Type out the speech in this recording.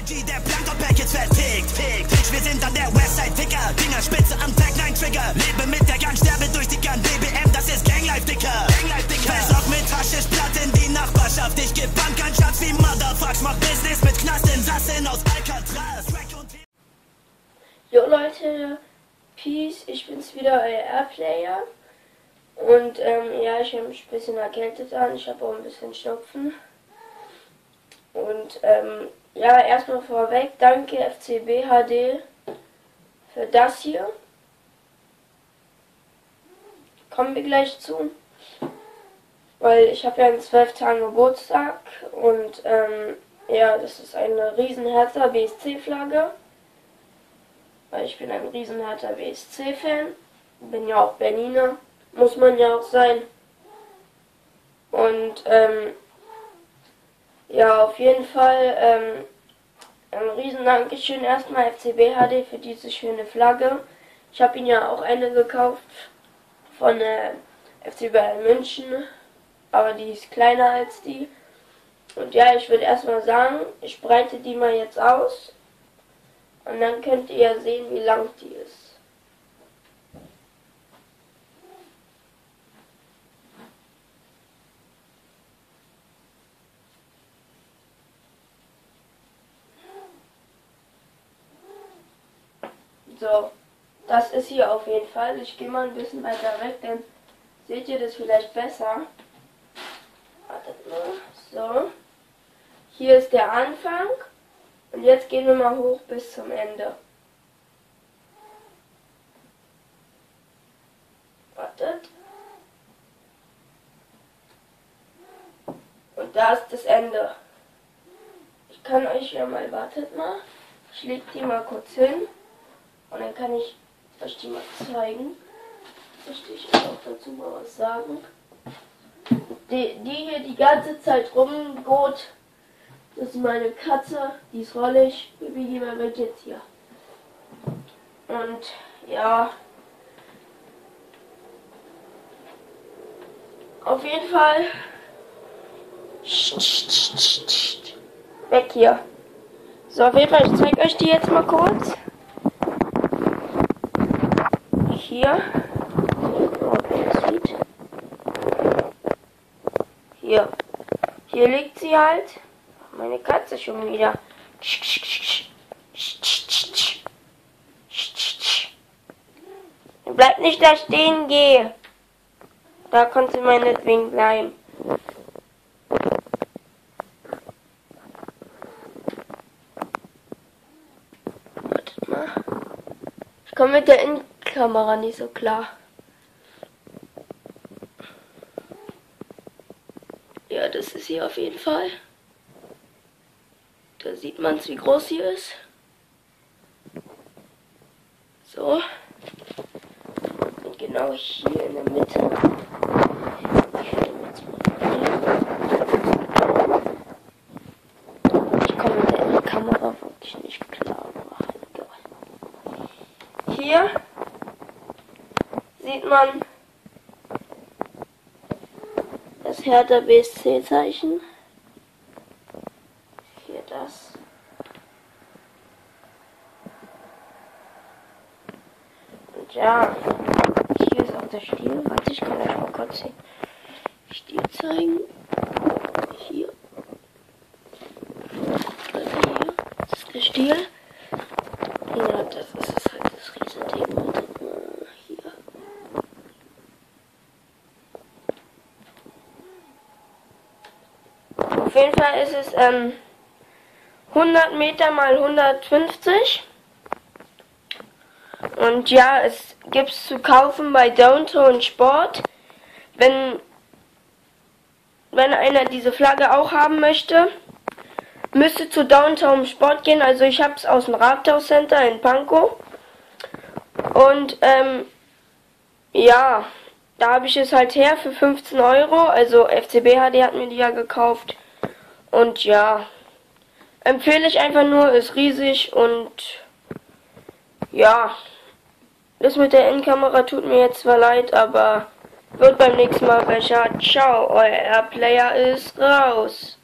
G, der Blanco-Packets vertickt. Bitch, wir sind an der Westside, Dicker. Fingerspitze am Tag, nein, Trigger. Lebe mit der Gang, sterbe durch die Gun. BBM, das ist Ganglife, Dicker. Besorg mit Haschisch-Platt in die Nachbarschaft. Ich geb Bank an Schatz wie Motherfucks. Mach Business mit Knastinsassen aus Alcatraz. Jo Leute, Peace, ich bin's wieder, euer Airplayer. Und ja, ich habe mich ein bisschen erkältet an, ich habe auch ein bisschen Schnupfen. Und ja, erstmal vorweg, danke FCB HD für das hier. Kommen wir gleich zu. Weil ich habe ja in 12 Tagen Geburtstag und ja, das ist eine riesen Hertha BSC-Flagge. Weil ich bin ein riesen Hertha BSC-Fan. Bin ja auch Berliner. Muss man ja auch sein. Und ja, auf jeden Fall ein riesen Dankeschön erstmal FCB HD für diese schöne Flagge. Ich habe ihn ja auch eine gekauft von FC Bayern München, aber die ist kleiner als die. Und ja, ich würde erstmal sagen, ich breite die mal jetzt aus und dann könnt ihr ja sehen, wie lang die ist. So, das ist hier auf jeden Fall. Ich gehe mal ein bisschen weiter weg, dann seht ihr das vielleicht besser. Wartet mal. So. Hier ist der Anfang. Und jetzt gehen wir mal hoch bis zum Ende. Wartet. Und da ist das Ende. Ich kann euch ja mal, wartet mal. Ich lege die mal kurz hin. Und dann kann ich euch die mal zeigen. Möchte ich auch dazu mal was sagen. Die hier die ganze Zeit rumgeht, das ist meine Katze, die ist rollig. Baby, geh mal weg jetzt hier. Und ja, auf jeden Fall weg hier. So, auf jeden Fall, ich zeige euch die jetzt mal kurz. Hier. Hier liegt sie halt. Meine Katze schon wieder. Bleib nicht da stehen, geh. Da konnte sie meinetwegen bleiben. Wartet mal. Ich komme mit der Innenkamera nicht so klar. Ja, das ist hier auf jeden Fall. Da sieht man es, wie groß sie ist. So. Und genau hier in der Mitte. Ich komme mit der Kamera wirklich nicht klar. Hier sieht man das Hertha BSC-Zeichen. Hier das. Und ja, hier ist auch der Stiel. Warte, ich kann euch mal kurz den Stiel zeigen. Hier. Hier. Das ist der Stiel. Ja, das ist es halt, das Riesenthema. Hier. Auf jeden Fall ist es 100 Meter mal 150. Und ja, es gibt es zu kaufen bei Downtown Sport. Wenn einer diese Flagge auch haben möchte, müsste zu Downtown Sport gehen. Also ich habe es aus dem Rathaus Center in Pankow. Und ja, da habe ich es halt her für 15 Euro. Also FCB HD hat mir die ja gekauft. Und ja, empfehle ich einfach nur, ist riesig und ja, das mit der Innenkamera tut mir jetzt zwar leid, aber wird beim nächsten Mal besser. Ciao, euer Airplayer ist raus.